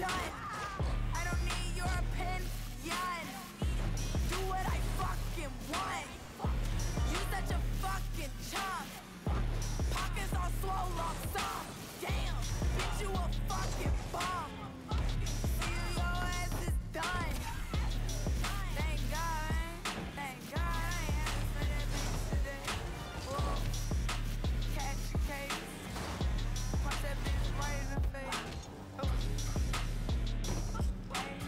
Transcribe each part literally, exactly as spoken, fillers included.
done. I don't need your opinion. Do what I fucking want. You such a fucking chump. Pockets all swole off some. Damn, bitch, you a fucking bum. See you, your ass is done. Thank God, thank God I ain't had to say that bitch today. Whoa, catch a case. Punch that bitch right in the face. Oh. Wait.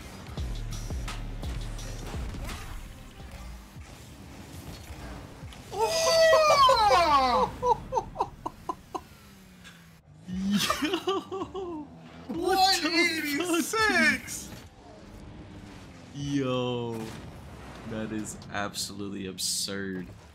Yo, what one the eighty-six. fuck? Yo, that is absolutely absurd.